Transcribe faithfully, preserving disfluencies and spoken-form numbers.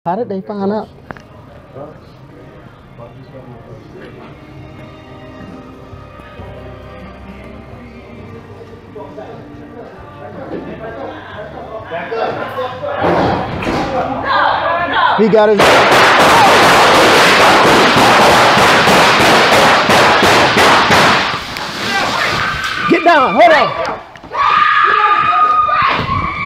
How did they find out? He got his. Get down, hold on.